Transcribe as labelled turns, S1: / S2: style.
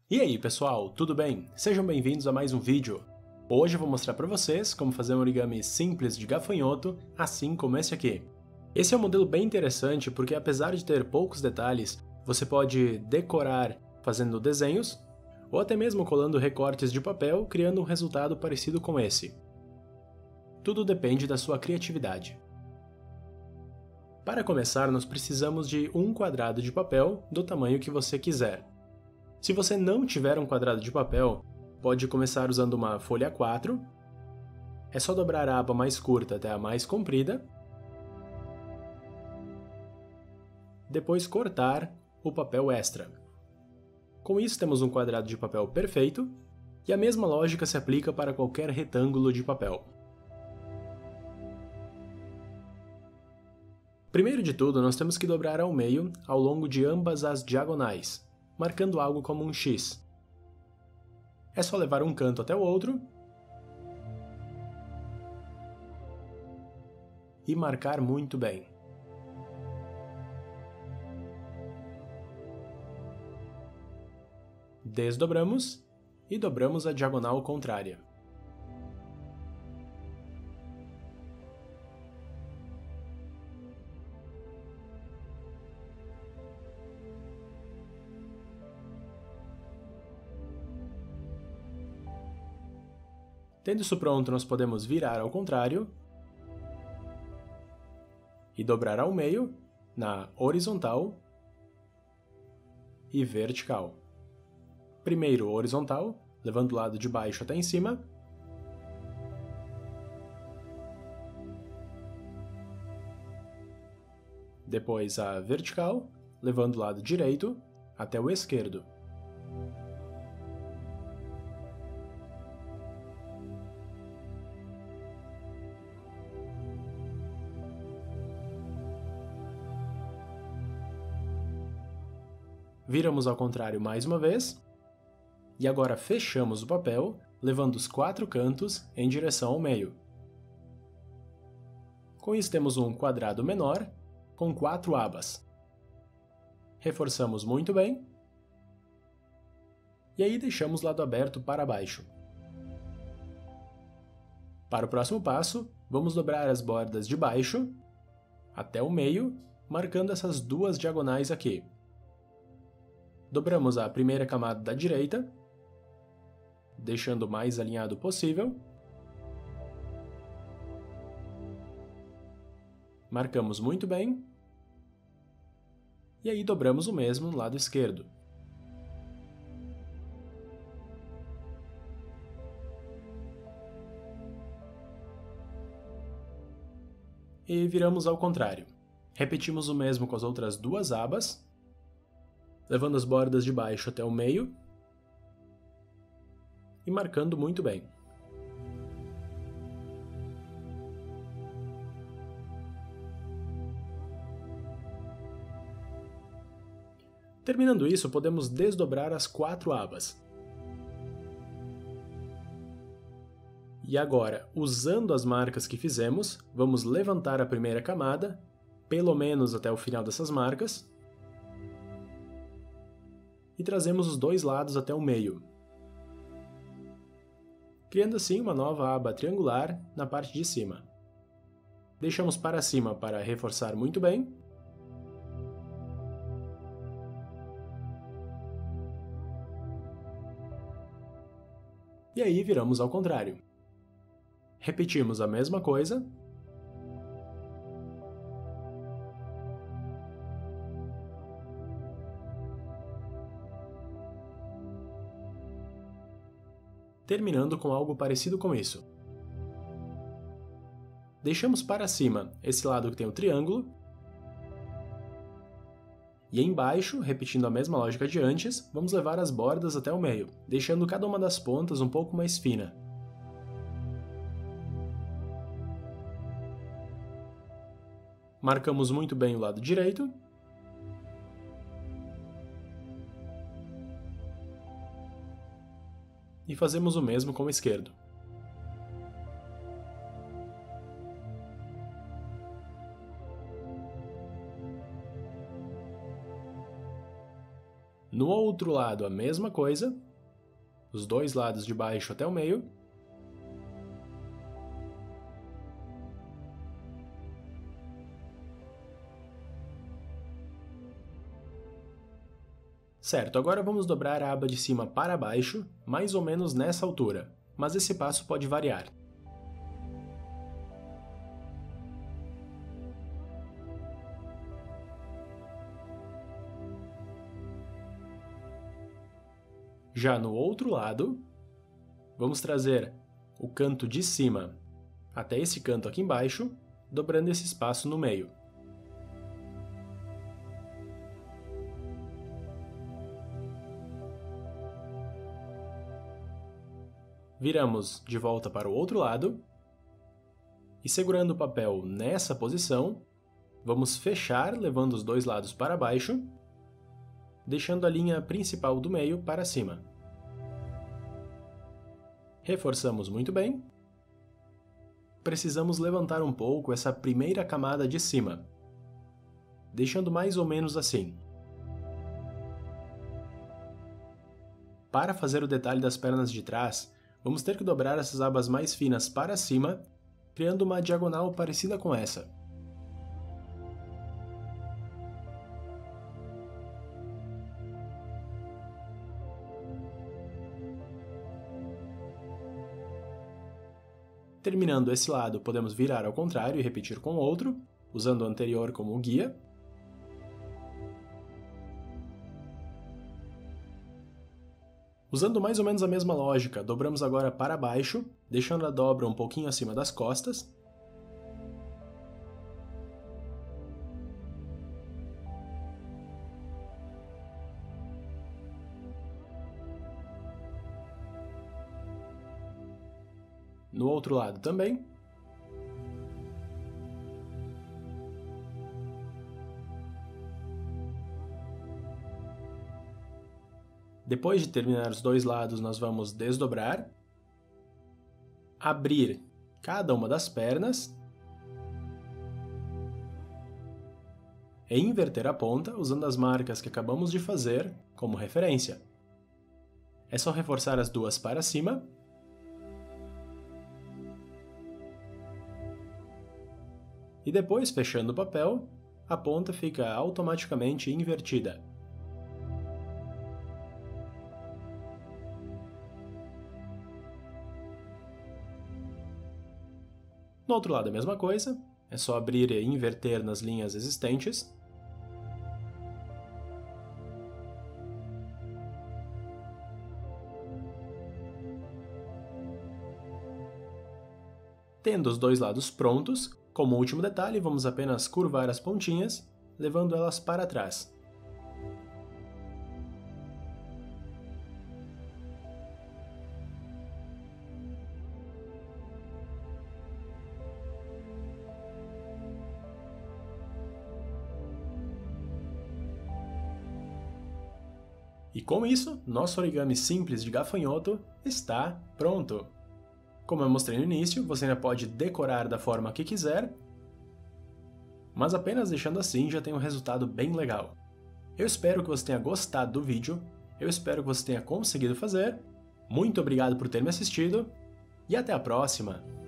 S1: E aí pessoal, tudo bem? Sejam bem-vindos a mais um vídeo. Hoje eu vou mostrar para vocês como fazer um origami simples de gafanhoto, assim como esse aqui. Esse é um modelo bem interessante porque apesar de ter poucos detalhes, você pode decorar fazendo desenhos, ou até mesmo colando recortes de papel, criando um resultado parecido com esse. Tudo depende da sua criatividade. Para começar, nós precisamos de um quadrado de papel do tamanho que você quiser. Se você não tiver um quadrado de papel, pode começar usando uma folha A4. É só dobrar a aba mais curta até a mais comprida. Depois cortar o papel extra. Com isso temos um quadrado de papel perfeito, e a mesma lógica se aplica para qualquer retângulo de papel. Primeiro de tudo, nós temos que dobrar ao meio ao longo de ambas as diagonais, marcando algo como um X. É só levar um canto até o outro e marcar muito bem. Desdobramos e dobramos a diagonal contrária. Tendo isso pronto, nós podemos virar ao contrário e dobrar ao meio, na horizontal e vertical. Primeiro horizontal, levando o lado de baixo até em cima. Depois a vertical, levando o lado direito até o esquerdo. Viramos ao contrário mais uma vez, e agora fechamos o papel, levando os 4 cantos em direção ao meio. Com isso temos um quadrado menor, com 4 abas. Reforçamos muito bem, e aí deixamos o lado aberto para baixo. Para o próximo passo, vamos dobrar as bordas de baixo até o meio, marcando essas duas diagonais aqui. Dobramos a primeira camada da direita, deixando o mais alinhado possível. Marcamos muito bem. E aí dobramos o mesmo no lado esquerdo. E viramos ao contrário. Repetimos o mesmo com as outras duas abas, levando as bordas de baixo até o meio e marcando muito bem. Terminando isso, podemos desdobrar as 4 abas. E agora, usando as marcas que fizemos, vamos levantar a primeira camada, pelo menos até o final dessas marcas, e trazemos os dois lados até o meio, criando assim uma nova aba triangular na parte de cima. Deixamos para cima para reforçar muito bem. E aí viramos ao contrário. Repetimos a mesma coisa. Terminando com algo parecido com isso. Deixamos para cima esse lado que tem o triângulo. E embaixo, repetindo a mesma lógica de antes, vamos levar as bordas até o meio, deixando cada uma das pontas um pouco mais fina. Marcamos muito bem o lado direito. E fazemos o mesmo com o esquerdo. No outro lado, a mesma coisa, os dois lados de baixo até o meio. Certo, agora vamos dobrar a aba de cima para baixo, mais ou menos nessa altura, mas esse passo pode variar. Já no outro lado, vamos trazer o canto de cima até esse canto aqui embaixo, dobrando esse espaço no meio. Viramos de volta para o outro lado e, segurando o papel nessa posição, vamos fechar levando os dois lados para baixo, deixando a linha principal do meio para cima. Reforçamos muito bem. Precisamos levantar um pouco essa primeira camada de cima, deixando mais ou menos assim. Para fazer o detalhe das pernas de trás, vamos ter que dobrar essas abas mais finas para cima, criando uma diagonal parecida com essa. Terminando esse lado, podemos virar ao contrário e repetir com o outro, usando o anterior como guia. Usando mais ou menos a mesma lógica, dobramos agora para baixo, deixando a dobra um pouquinho acima das costas. No outro lado também. Depois de terminar os dois lados, nós vamos desdobrar, abrir cada uma das pernas e inverter a ponta usando as marcas que acabamos de fazer como referência. É só reforçar as duas para cima e depois, fechando o papel, a ponta fica automaticamente invertida. No outro lado a mesma coisa, é só abrir e inverter nas linhas existentes. Tendo os dois lados prontos, como último detalhe, vamos apenas curvar as pontinhas, levando elas para trás. E com isso, nosso origami simples de gafanhoto está pronto! Como eu mostrei no início, você ainda pode decorar da forma que quiser, mas apenas deixando assim já tem um resultado bem legal. Eu espero que você tenha gostado do vídeo, eu espero que você tenha conseguido fazer, muito obrigado por ter me assistido, e até a próxima!